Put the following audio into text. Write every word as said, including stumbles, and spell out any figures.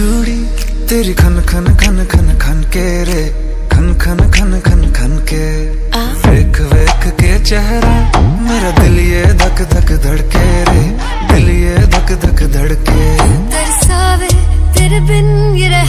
चूड़ी तेरी खन खन खन खन खन के रे, खन खन खन खन खन के। वेख वेख के चेहरा मेरा दिल ये धक धक धड़के रे, दिल ये धक धक धड़के। तरसावे तेरे बिन ये